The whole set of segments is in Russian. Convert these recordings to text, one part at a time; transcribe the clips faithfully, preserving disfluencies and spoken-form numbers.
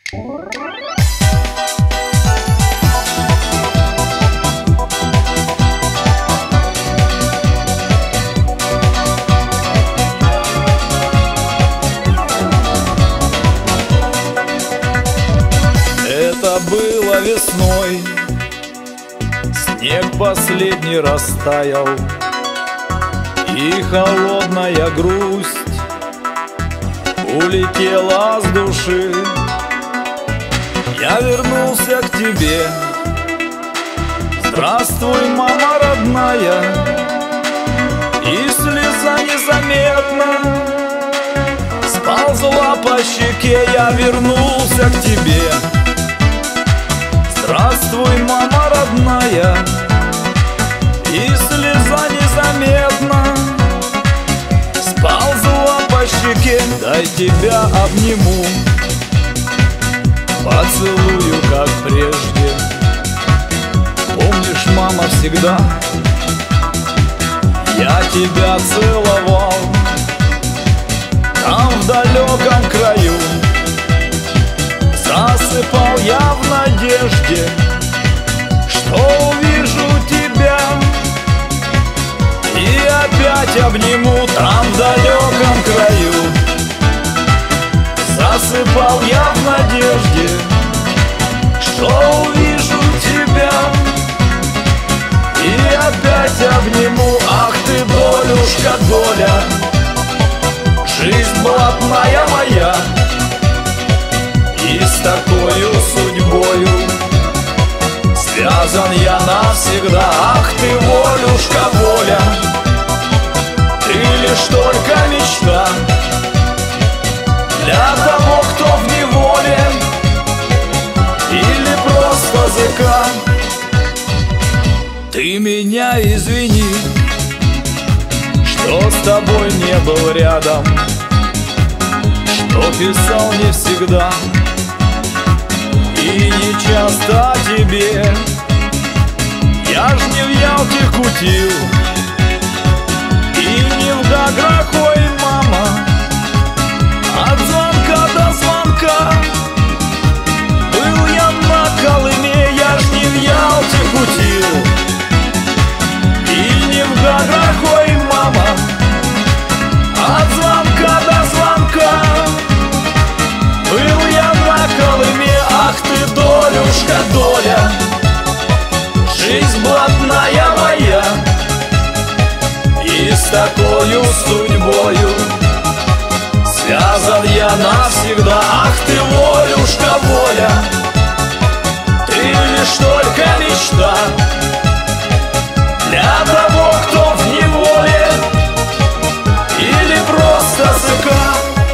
Это было весной, снег последний растаял, и холодная грусть улетела с души. Я вернулся к тебе. Здравствуй, мама родная. И слеза незаметно сползла по щеке. Я вернулся к тебе. Здравствуй, мама родная. И слеза незаметно сползла по щеке. Дай тебя обниму, поцелую, как прежде. Помнишь, мама, всегда я тебя целовал там, в далеком краю. Засыпал я в надежде, что увижу тебя и опять обниму там, в далеком краю. Засыпал я в надежде, что увижу тебя и опять обниму. Ах ты, долюшка, доля, жизнь блатная моя, и с такою судьбою связан я навсегда. Ах ты, волюшка, воля, ты лишь только мечта для того, кто в неволе или просто зэка. Ты меня извини, что с тобой не был рядом, что писал не всегда и не часто тебе. Я ж не в Ялте кутил и не в Гаграх, ой, мама. От звонка до звонка был я на Колыме. Я ж не в Ялте кутил и не в Гаграх, ой, мама. От звонка до звонка был я на Колыме. Ах ты, долюшка, доля, жизнь блатная моя, и с такою судьбою связан я навсегда. Ах ты, волюшка, воля, ты лишь только мечта для того, кто в неволе или просто зэка.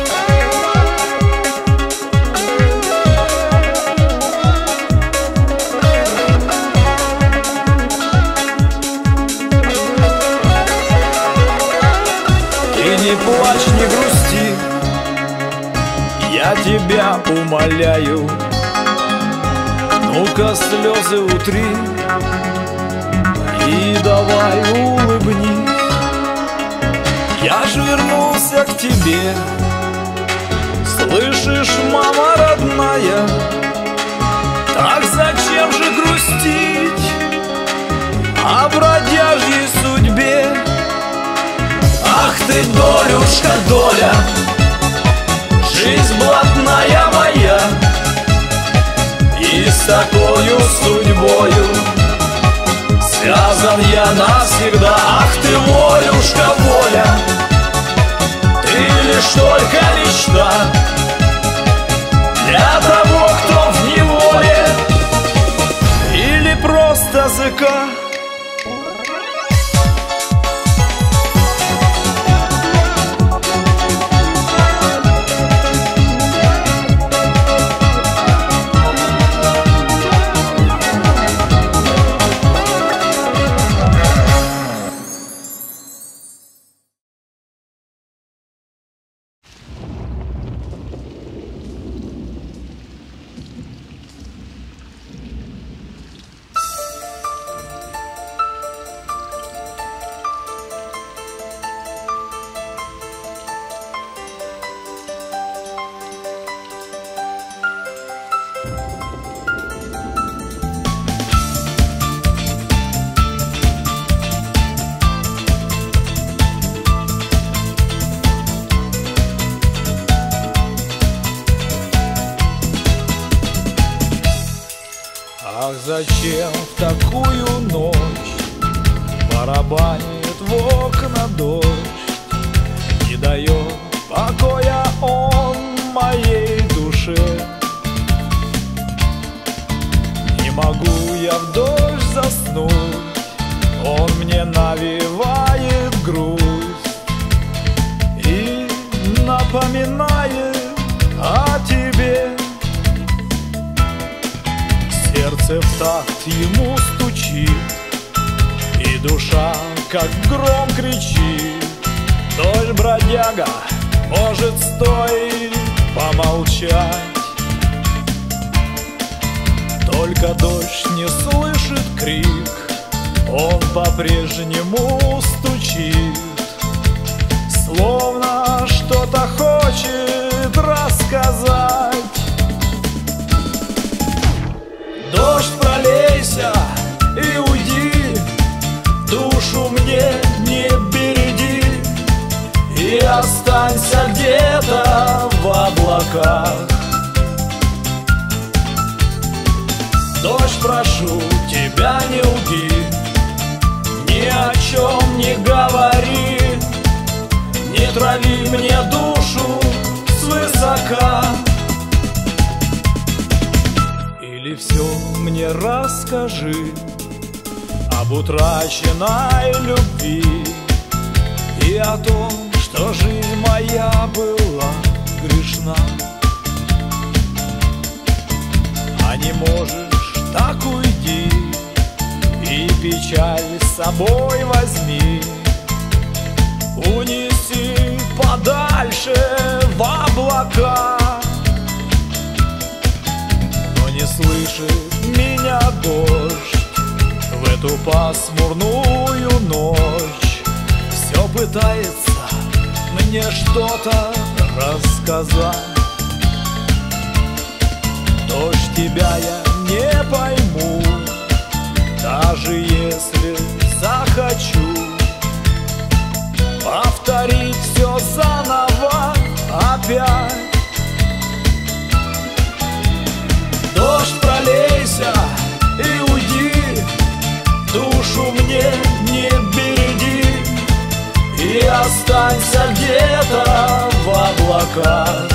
Ты не плачь, не грусти, я тебя умоляю. Ну-ка слезы утри и давай улыбнись. Я ж вернулся к тебе. Слышишь, мама родная, так зачем же грустить о бродяжьей судьбе? Ах ты, долюшка, доля, жизнь блатная моя, и с такою судьбою связан я навсегда. Ах ты, волюшка, воля, ты лишь только мечта для того, кто в неволе или просто зэка. Ах, зачем в такую ночь барабанит в окна дождь? Не дает покоя он моей душе. Не могу я в дождь заснуть, он мне навевает грусть и напоминает о тебе. Сердце в такт ему стучит, и душа как гром кричит. Дождь, бродяга, может, стоит помолчать. Только дождь не слышит крик, он по-прежнему стучит, словно что-то хочет рассказать. Дождь, пролейся и уйди, душу мне не береди, и останься где-то в облаках. Дождь, прошу тебя, не лги, ни о чем не говори, не трави мне душу свысока. Или все мне расскажи об утраченной любви и о том, что жизнь моя была грешна. А не можешь, так уйди и печаль с собой возьми, унеси подальше в облака. Но не слышит меня дождь в эту пасмурную ночь, все пытается мне что-то рассказать. Дождь, тебя я не пойму, даже если захочу повторить все заново опять. Дождь, пролейся и уйди, душу мне не береди, и останься где-то в облаках.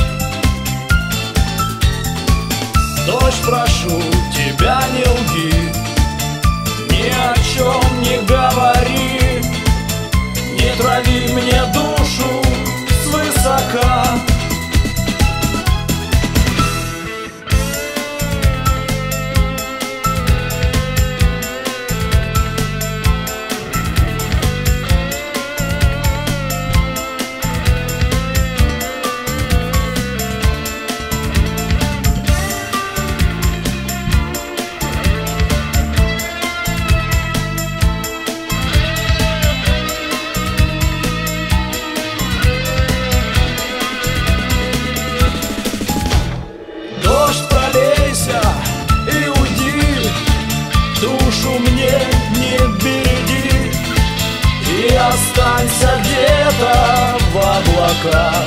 Дождь, прошу тебя, не лги, ни о чем не говори, не трави мне душу свысока. Душу мне не береги, и останься где-то в облаках.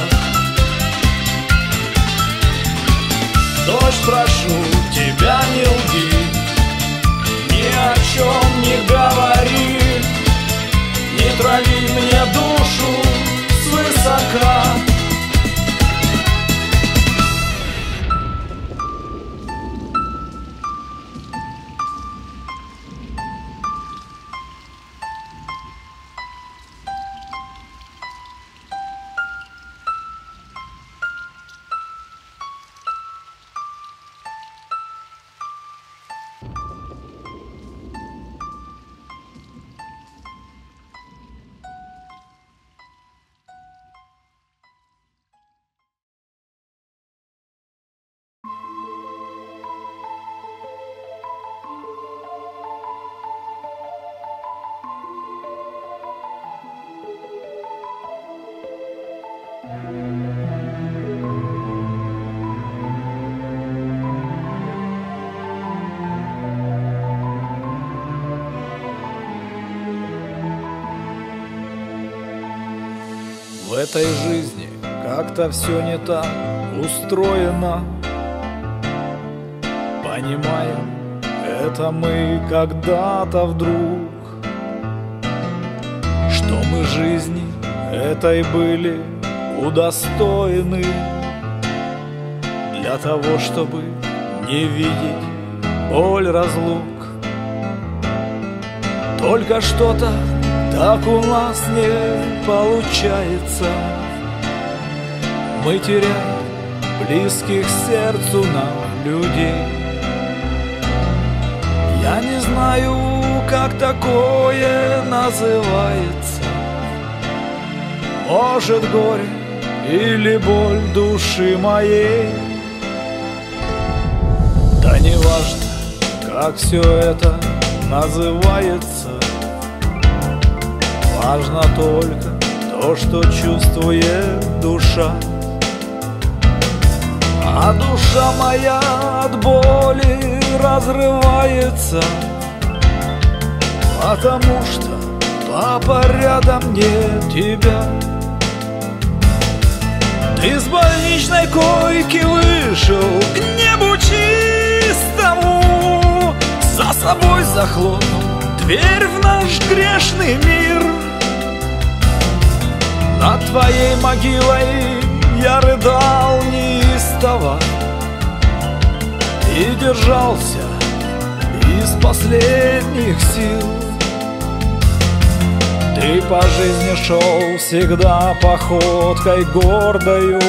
Дождь, прошу тебя, не лги, ни о чем не говори, не трави мне душу свысока. В этой жизни как-то все не так устроено. Понимаем это мы когда-то вдруг, что мы жизни этой были удостоены для того, чтобы не видеть боль разлук. Только что-то так у нас не получается. Мы теряем близких сердцу нам людей. Я не знаю, как такое называется. Может, горе или боль души моей. Да не важно, как все это называется. Важно только то, что чувствует душа. А душа моя от боли разрывается, потому что, папа, рядом нет тебя. Ты с больничной койки вышел к небу чистому, за собой захлопнул дверь в наш грешный мир. Над твоей могилой я рыдал неистово и держался из последних сил. Ты по жизни шел всегда походкой гордою,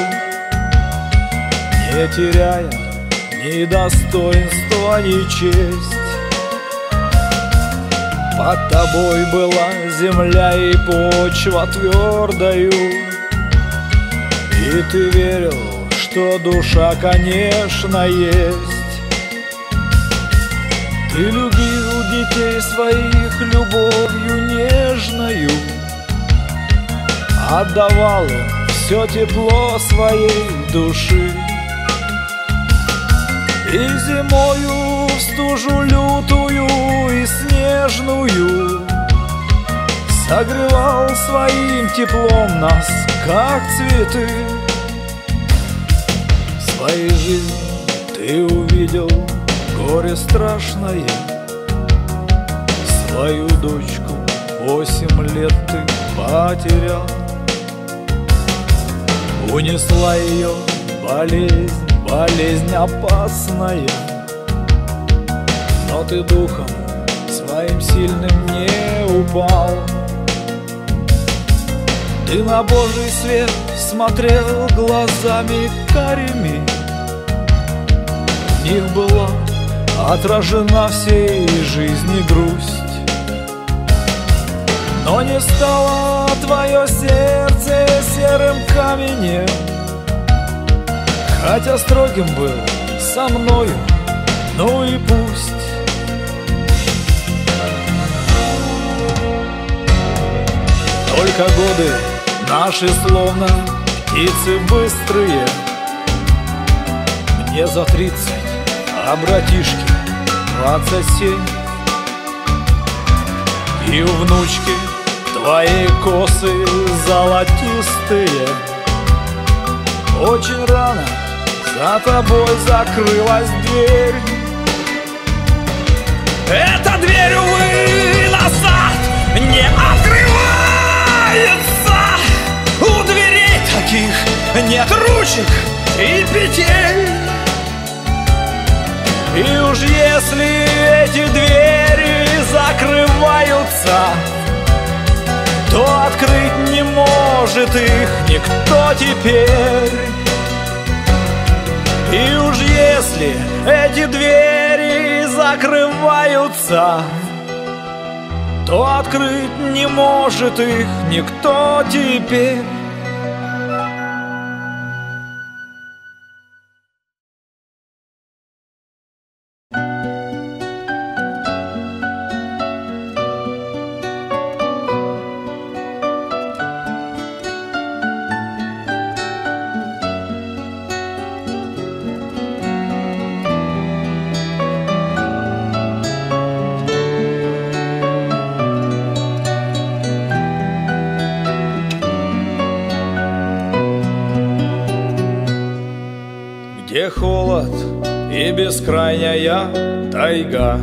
не теряя ни достоинства, ни честь. Под тобой была земля и почва твердою, и ты верил, что душа, конечно, есть. Ты любил детей своих любовью нежною, отдавал им все тепло своей души. И зимою в стужу лютую и снежную согревал своим теплом нас, как цветы. В своей жизни ты увидел горе страшное. Свою дочку восемь лет ты потерял. Унесла ее болезнь, болезнь опасная. Но ты духом своим сильным не упал. Ты на Божий свет смотрел глазами карими. В них была отражена всей жизни грусть. Но не стало твое сердце серым каменем, хотя строгим был со мною, ну и пусть. Только годы наши словно птицы быстрые. Мне за тридцать, а братишке двадцать семь. И у внучки твои косы золотистые. Очень рано за тобой закрылась дверь. Эта дверь, увы, назад не открывается. У дверей таких нет ручек и петель. И уж если эти двери закрываются, то открыть не может их никто теперь. И уж если эти двери закрываются, то открыть не может их никто теперь. Где холод и бескрайняя тайга,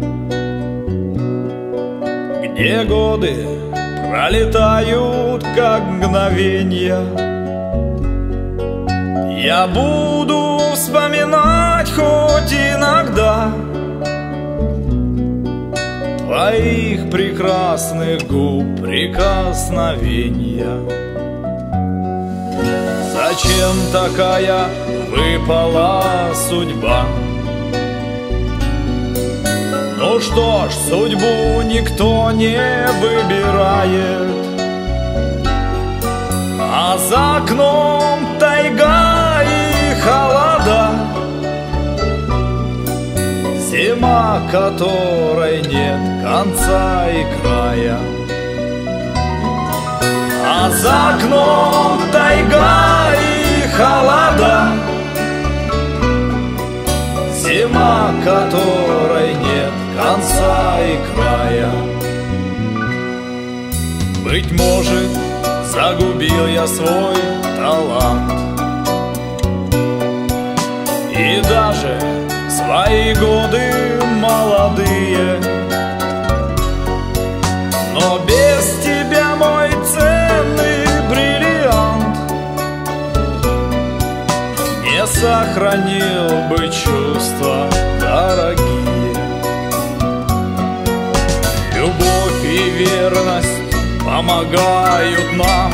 где годы пролетают, как мгновенья. Я буду вспоминать хоть иногда твоих прекрасных губ прикосновения. Зачем такая выпала судьба? Ну что ж, судьбу никто не выбирает, а за окном тайга и холода, зима, которой нет конца и края. А за окном тайга и холода, зима, которой нет конца и края. Быть может, загубил я свой талант и даже свои годы молодые, но без тебя, мой ценный бриллиант, не сохранил бы чувства дорогие. Любовь и верность помогают нам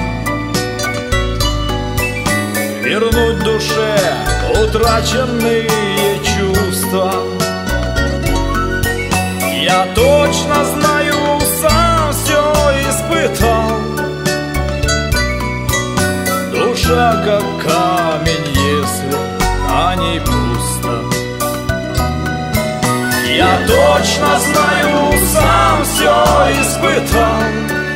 вернуть душе утраченные чувства. Я точно знаю, сам все испытал. Душа как камень, если на ней пусто. Я точно знаю, сам все испытал.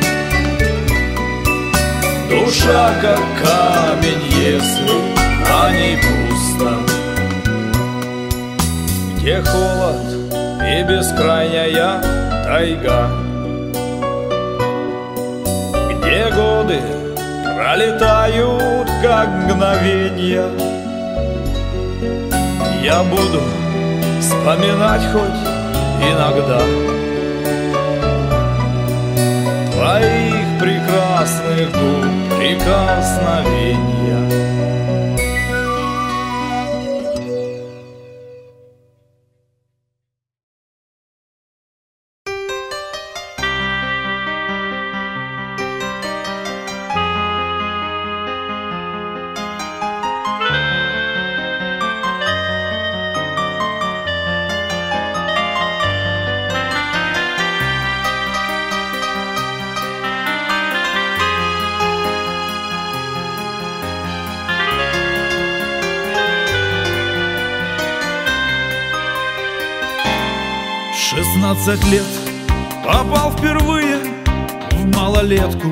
Душа как камень, если на ней пусто. Где холод и бескрайняя тайга, где годы пролетают, как мгновенья. Я буду вспоминать хоть иногда твоих прекрасных губ прикосновения. шестнадцать лет попал впервые в малолетку.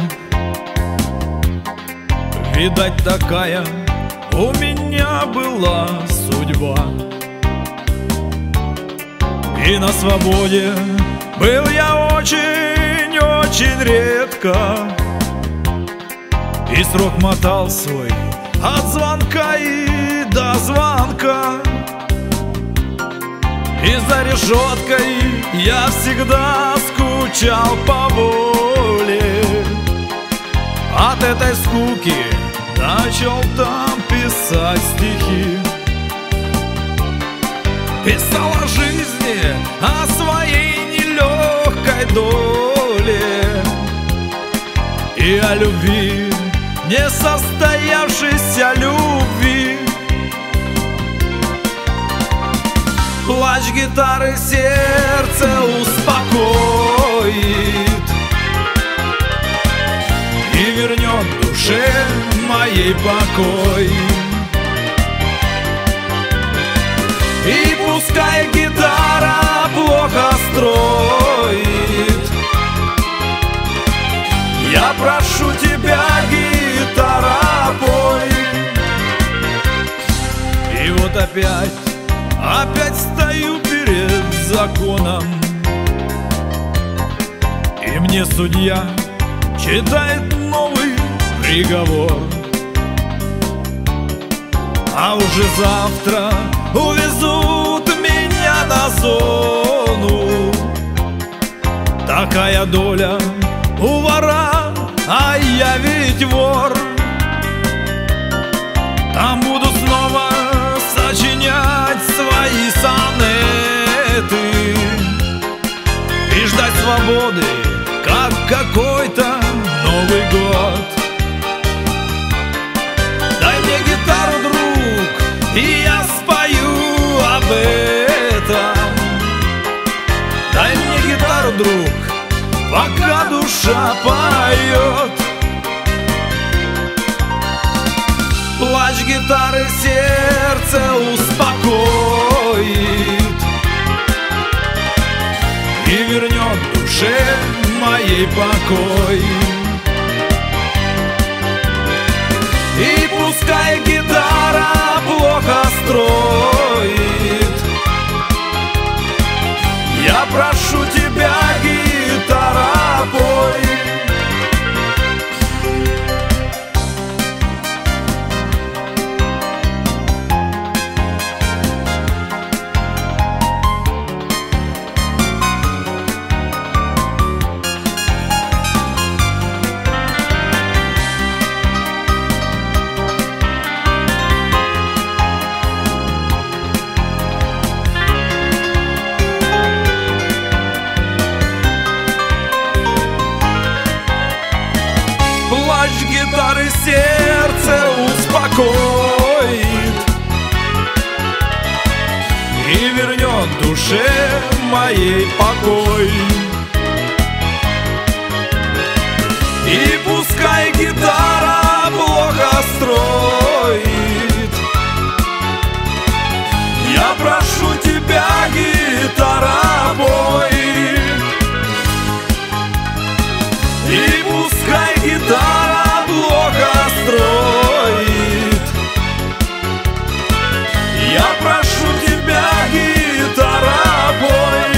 Видать, такая у меня была судьба. И на свободе был я очень-очень редко, и срок мотал свой от звонка и до звонка. И за решеткой я всегда скучал по воле. От этой скуки начал там писать стихи. Писал о жизни, о своей нелегкой доле и о любви, несостоявшейся любви. Плач гитары сердце успокоит и вернет душе моей покой. И пускай гитара плохо строит, я прошу тебя, гитара, пой. И вот опять Опять стою перед законом, и мне судья читает новый приговор. А уже завтра увезу зону. Такая доля у вора, а я ведь вор. Там буду снова сочинять свои сонеты и ждать свободы, как какой-то Новый год. Дай мне гитару, друг, и я спою об этом. Дай мне гитару, друг, пока душа поет. Плач гитары сердце успокоит и вернет душе моей покой. И пускай гитара плохо строит, я прошу тебя, гитара, пой. Плач гитары сердце успокоит и вернет душе моей покой. И пускай гитара плохо строит, я прошу тебя, гитара, пой. И пускай гитара плохо строит, я прошу тебя, гитара, пой.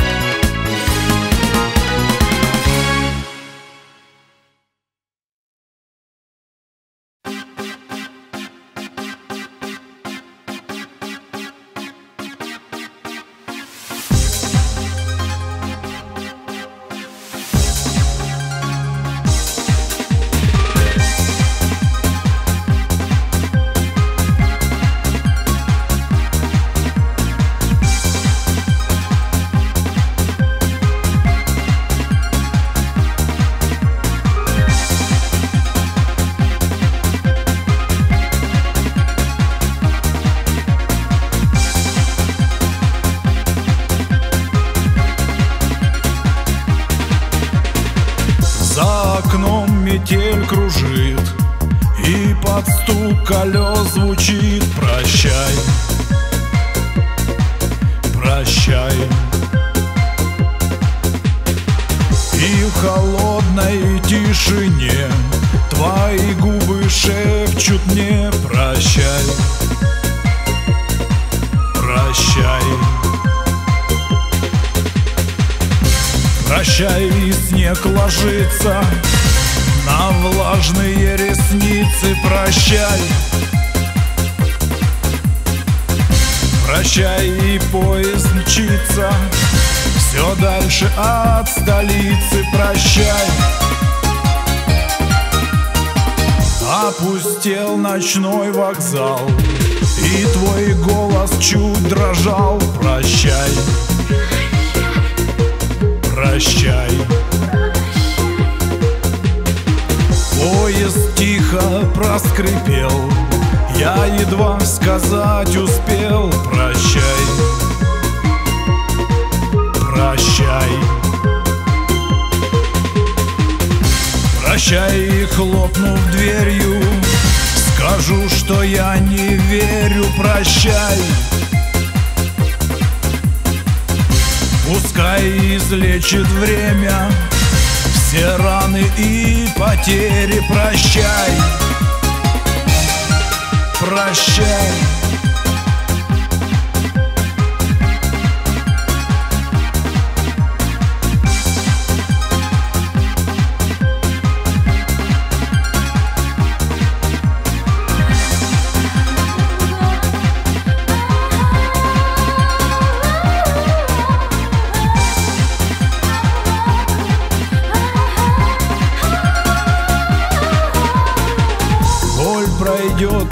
За окном метель кружит, и под стук колес звучит: прощай, прощай. И в холодной тишине твои губы шепчут мне: прощай, прощай. Прощай, и снег ложится на влажные ресницы. Прощай, прощай, и поезд мчится все дальше от столицы. Прощай, опустел ночной вокзал, и твой голос чуть дрожал. Прощай, прощай. Поезд тихо проскрипел, я едва сказать успел: прощай, прощай. Прощай, и хлопнув дверью, скажу, что я не верю. Прощай, пускай излечит время все раны и потери. Прощай, прощай.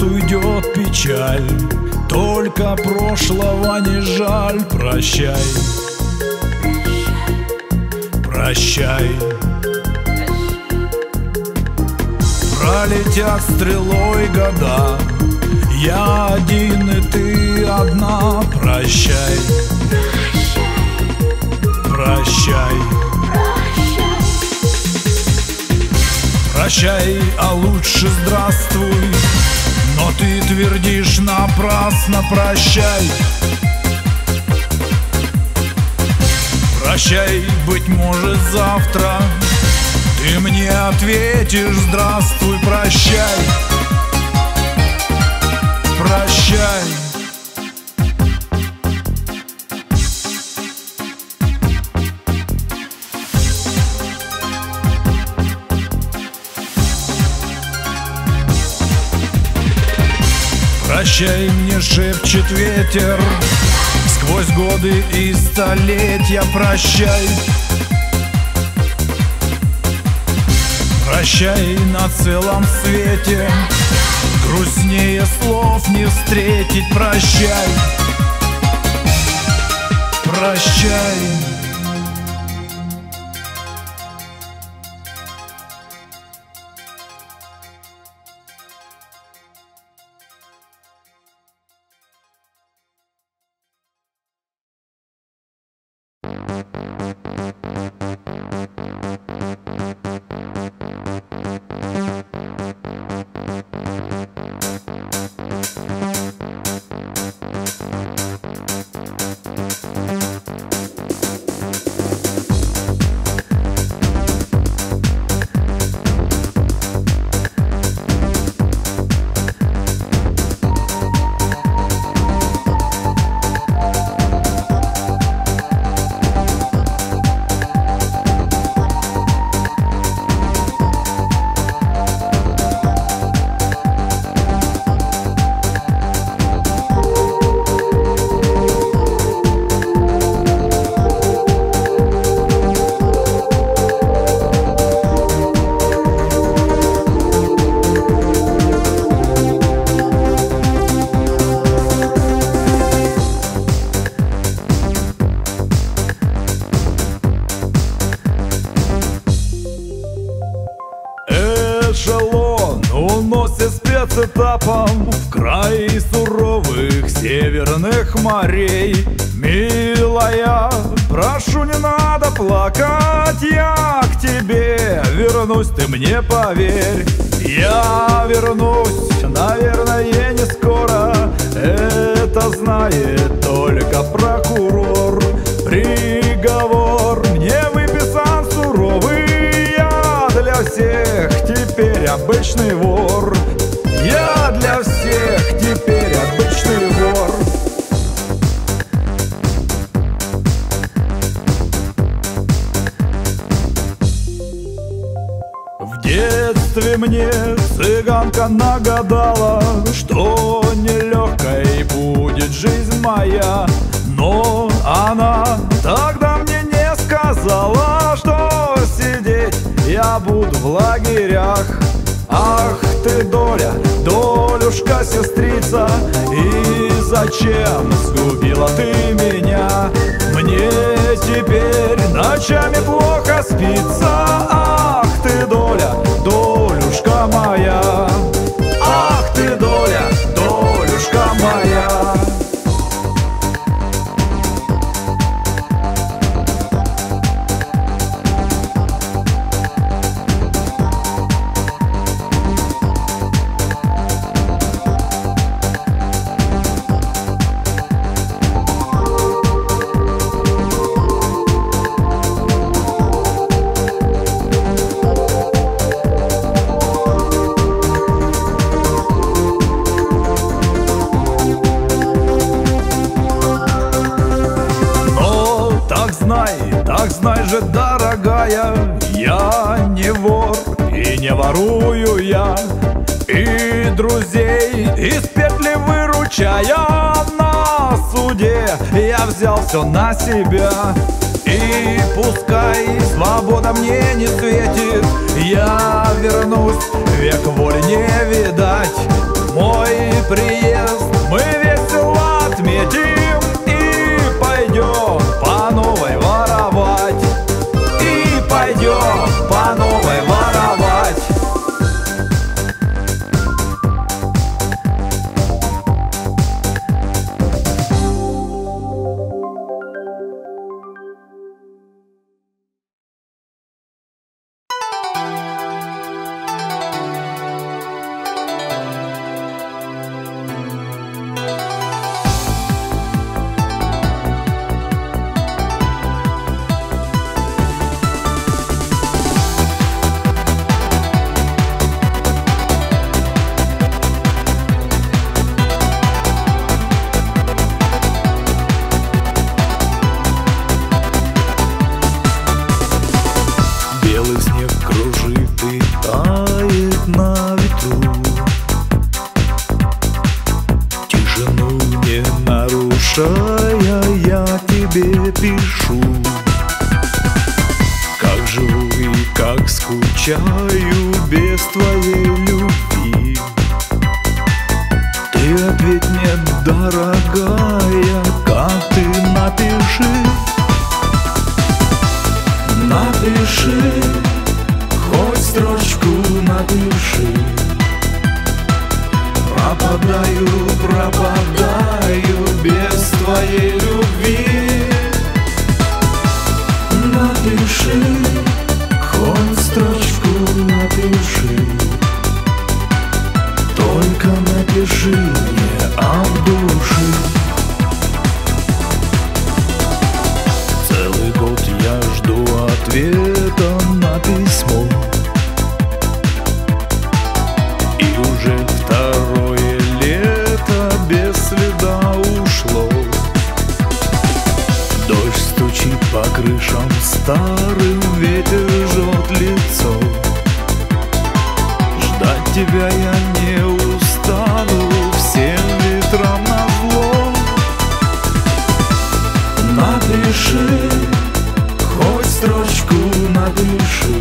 уйдет печаль, только прошлого не жаль. Прощай, прощай. Пролетят стрелой года, я один и ты одна. Прощай, прощай. Прощай, а лучше здравствуй, но ты твердишь напрасно. Прощай, прощай, быть может завтра ты мне ответишь здравствуй. Прощай, прощай. Прощай, мне шепчет ветер сквозь годы и столетия. Прощай, прощай, на целом свете грустнее слов не встретить. Прощай, прощай. Эшелон уносит спецэтапом в край суровых северных морей. Милая, прошу, не надо плакать, я к тебе вернусь, ты мне поверь. Я вернусь, наверное, не скоро, это знает только прокурор. Приговор мне выписан суровый, я для всех теперь обычный вор. Я для всех теперь обычный вор. В детстве мне цыганка нагадала, что нелегкой будет жизнь моя. Но она тогда мне не сказала, что сидеть я буду в лагерях. Ах ты, доля, долюшка, сестрица, и зачем сгубила ты меня? Мне теперь ночами плохо спится. Ах ты, доля, долюшка моя. Ах ты, доля, долюшка моя. Так знай же, дорогая, я не вор и не ворую я, и друзей из петли выручая. На суде я взял все на себя, и пускай свобода мне не светит, я вернусь, век воли не видать. мой приезд мы весело отметим и пойдем по новой воровать, и пойдем по новой воровать. Белый снег кружит и тает на ветру, тишину не нарушая, я тебе пишу. Как живу и как скучаю без твоей любви. Ты ответь мне, дорогая, как ты, напиши. Напиши, хоть строчку напиши. Пропадаю, пропадаю без твоей любви. Напиши, хоть строчку напиши. Только напиши мне от души. Целый год я жду ответа на письмо, и уже второе лето без следа ушло. Дождь стучит по крышам старым, ветер жжет лицо. Ждать тебя я не устану, всем ветрам назло. Напиши, хоть строчку напиши.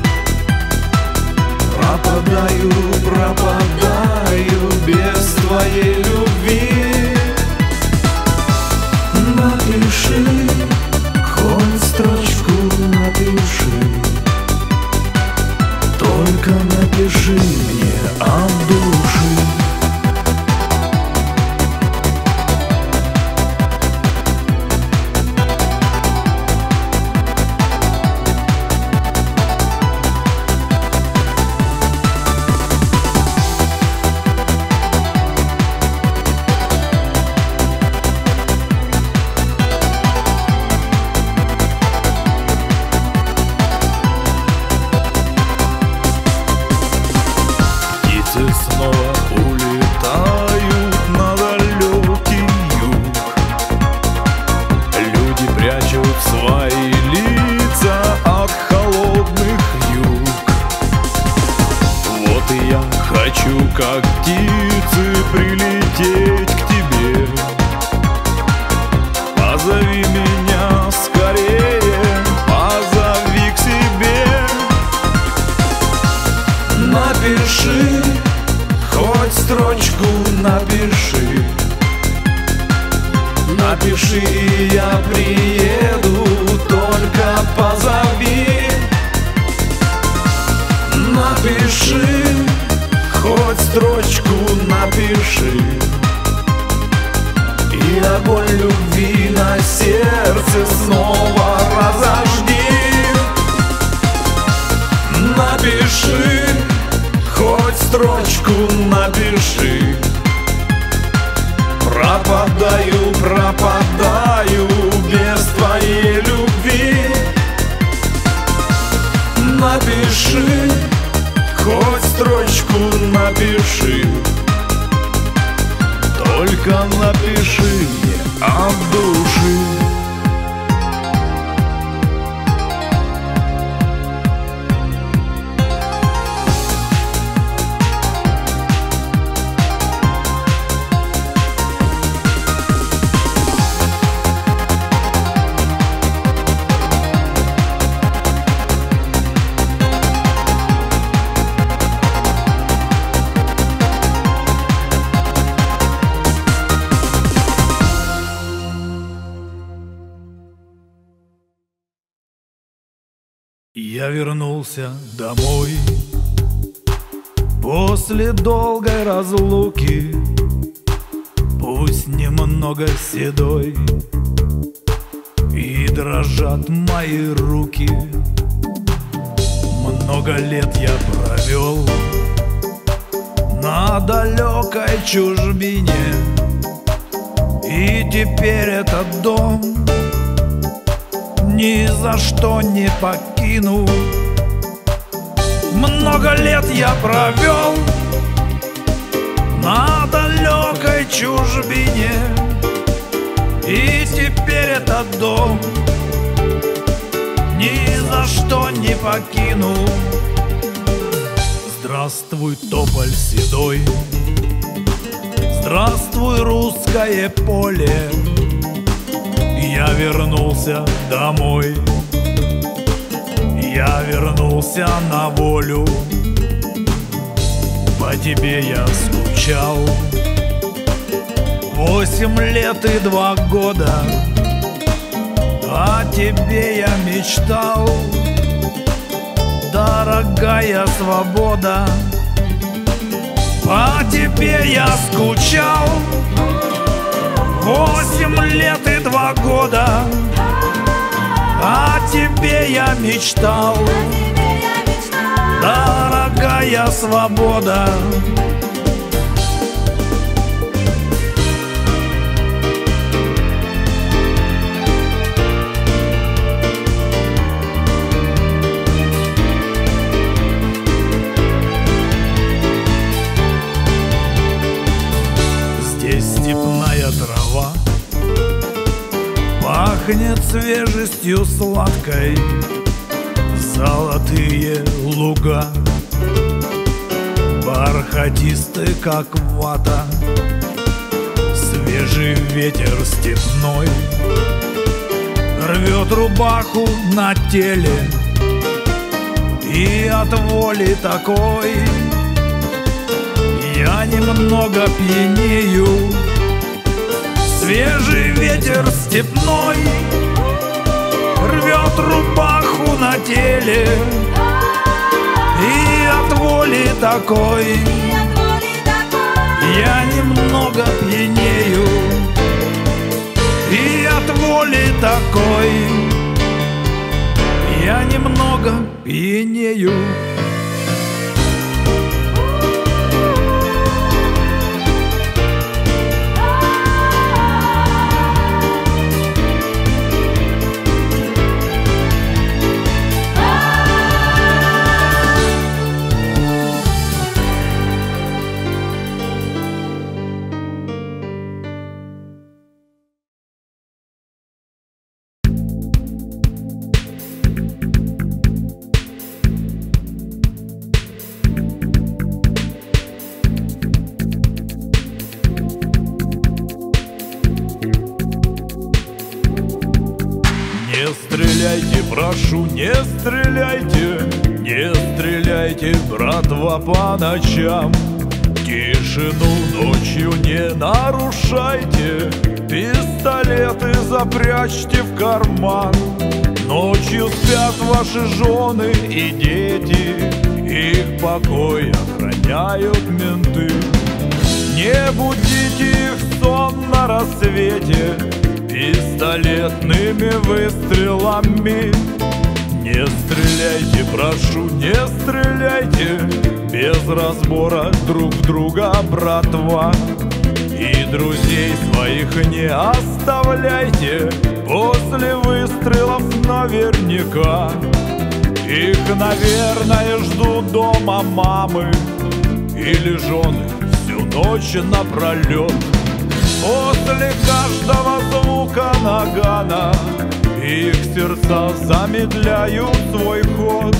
Пропадаю, пропадаю без твоей любви. Напиши, хоть строчку напиши. Только напиши мне от души. Снова улетают на далекий юг. Люди прячут свои лица от холодных юг. Вот и я хочу, как птицы, прилететь к тебе. Позови меня скорее, позови к себе. Напиши, хоть строчку напиши. Напиши, и я приеду, только позови. Напиши, хоть строчку напиши. И огонь любви на сердце снова разожги. Напиши, хоть строчку напиши. Пропадаю, пропадаю без твоей любви. Напиши, хоть строчку напиши. Только напиши мне от души. Я вернулся домой после долгой разлуки, пусть немного седой, и дрожат мои руки. Много лет я провел на далекой чужбине, и теперь этот дом ни за что не покину. Много лет я провел на далекой чужбине, и теперь этот дом ни за что не покину. Здравствуй, тополь седой, здравствуй, русское поле. Я вернулся домой, я вернулся на волю. По тебе я скучал восемь лет и два года, о тебе я мечтал, дорогая свобода. По тебе я скучал восемь лет и два года, о тебе я мечтал, дорогая свобода. Степная трава пахнет свежестью сладкой, золотые луга бархатисты, как вата. Свежий ветер степной рвет рубаху на теле, и от воли такой я немного пьянею. Свежий ветер степной рвет рубаху на теле, и от воли такой я немного пьянею. И от воли такой я немного пьянею. Не стреляйте, прошу, не стреляйте, не стреляйте, братва, по ночам. Тишину ночью не нарушайте, пистолеты запрячьте в карман. Ночью спят ваши жены и дети, их покой охраняют менты. Не будите их сон на рассвете пистолетными выстрелами. Не стреляйте, прошу, не стреляйте без разбора друг в друга, братва. И друзей своих не оставляйте после выстрелов наверняка. Их, наверное, ждут дома мамы или жены всю ночь напролет. После каждого звука нагана их сердца замедляют свой ход.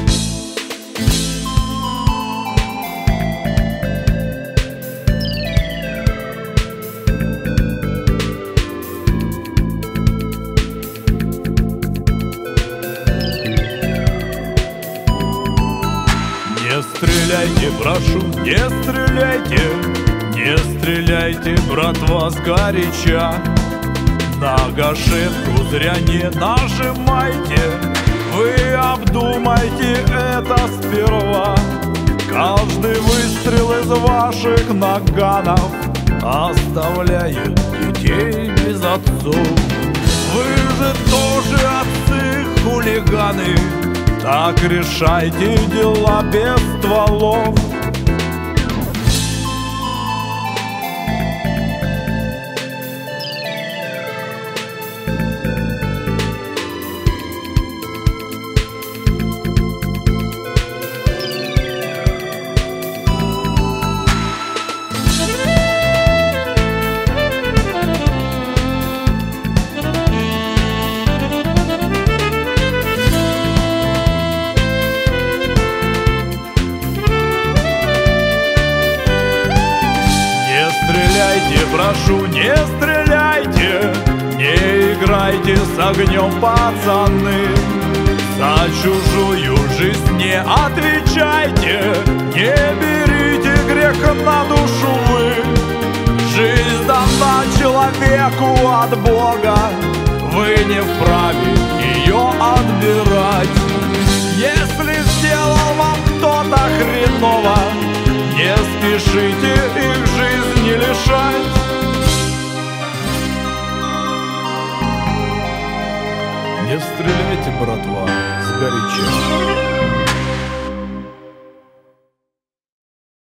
Не стреляйте, прошу, не стреляйте, не стреляйте, братва, сгоряча. На гашетку зря не нажимайте, Вы обдумайте это сперва. Каждый выстрел из ваших наганов оставляет детей без отцов. Вы же тоже отцы-хулиганы, так решайте дела без стволов. Прошу, не стреляйте, не играйте с огнем, пацаны. За чужую жизнь не отвечайте, не берите грех на душу вы. Жизнь дана человеку от Бога, вы не вправе ее отбирать. Если сделал вам кто-то хреново, не спешите их жизни лишать. Не стреляйте, братва, сгоряча.